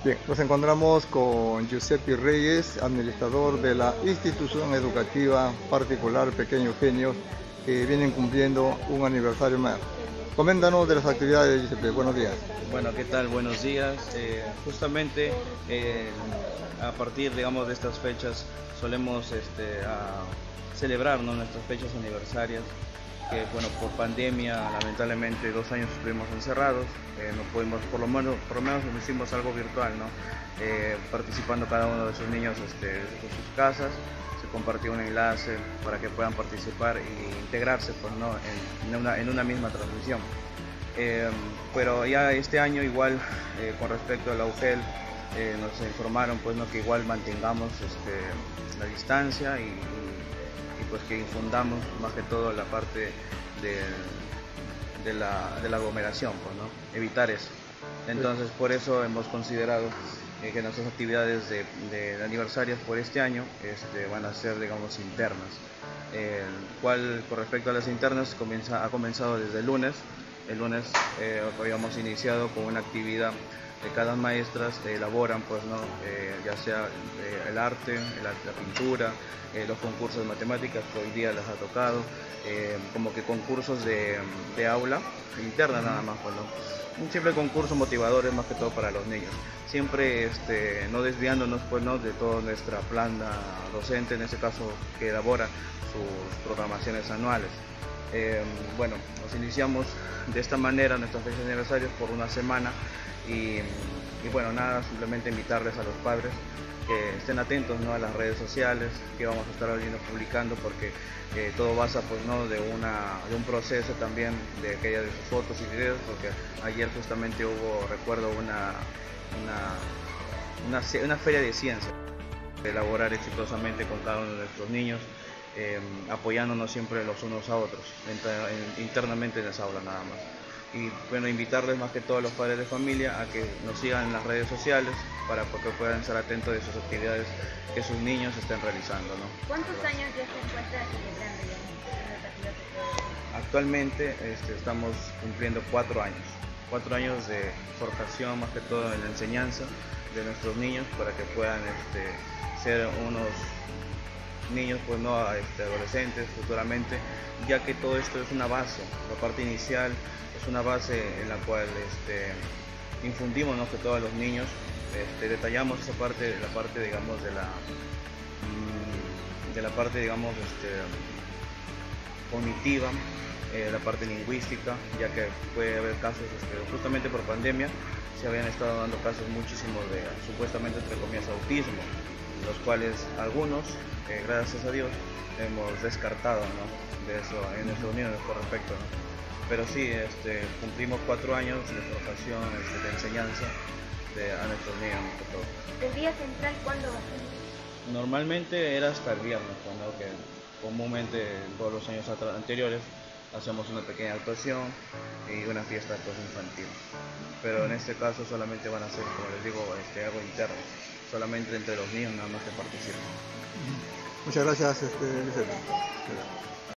Bien, nos encontramos con Giuseppe Reyes, administrador de la institución educativa particular Pequeños Genios, que vienen cumpliendo un aniversario más. Coméntanos de las actividades, Giuseppe. Buenos días. Bueno, ¿qué tal? Buenos días. Justamente a partir, digamos, de estas fechas solemos celebrar, ¿no?, nuestras fechas aniversarias, que bueno, por pandemia lamentablemente 2 años estuvimos encerrados, no pudimos, por lo menos nos hicimos algo virtual, ¿no? Participando cada uno de sus niños desde sus casas. Se compartió un enlace para que puedan participar e integrarse, pues, ¿no?, en una misma transmisión. Pero ya este año igual, con respecto a la UGEL, nos informaron, pues, ¿no?, que igual mantengamos la distancia y pues que infundamos más que todo la parte de la aglomeración, pues, ¿no?, evitar eso. Entonces por eso hemos considerado que nuestras actividades de aniversarios por este año van a ser, digamos, internas, cual con respecto a las internas ha comenzado desde el lunes. El lunes habíamos iniciado con una actividad que cada maestras elaboran, pues, ¿no?, ya sea el arte, la pintura, los concursos de matemáticas que hoy día les ha tocado, como que concursos de aula interna nada más, pues, ¿no? Un simple concurso motivadores más que todo para los niños, siempre no desviándonos, pues, ¿no?, de toda nuestra plana docente, en este caso, que elabora sus programaciones anuales. Bueno, nos iniciamos de esta manera nuestras fechas de aniversarios por una semana y bueno, nada, simplemente invitarles a los padres que estén atentos, ¿no?, a las redes sociales que vamos a estar publicando, porque todo basa, pues, ¿no?, de un proceso también de aquellas de sus fotos y videos, porque ayer justamente hubo, recuerdo, una feria de ciencia, de elaborar exitosamente con cada uno de nuestros niños, apoyándonos siempre los unos a otros, internamente en las aulas nada más. Y bueno, invitarles más que todo a los padres de familia a que nos sigan en las redes sociales para que puedan estar atentos de sus actividades que sus niños estén realizando, ¿no? ¿Cuántos años ya se encuentra celebrando ya? Actualmente estamos cumpliendo 4 años. 4 años de formación, más que todo en la enseñanza de nuestros niños, para que puedan ser unos niños, pues, no adolescentes futuramente, ya que todo esto es una base. La parte inicial es una base en la cual infundimos, ¿no?, que todos los niños detallamos esa parte, la parte, digamos, digamos, cognitiva, la parte lingüística, ya que puede haber casos, justamente por pandemia se habían estado dando casos muchísimos de supuestamente, entre comillas, autismo, los cuales algunos, gracias a Dios, hemos descartado, ¿no?, de eso en nuestros niños por respecto, ¿no? Pero sí, cumplimos 4 años de formación, de enseñanza a nuestros niños, más que todo. ¿El día central cuándo va a ser? Normalmente era hasta el viernes, ¿no?, que comúnmente todos los años anteriores hacemos una pequeña actuación y una fiesta, pues, infantil. Pero en este caso solamente van a ser, como les digo, algo interno, solamente entre los niños nada más que participan. Muchas gracias, Giuseppe.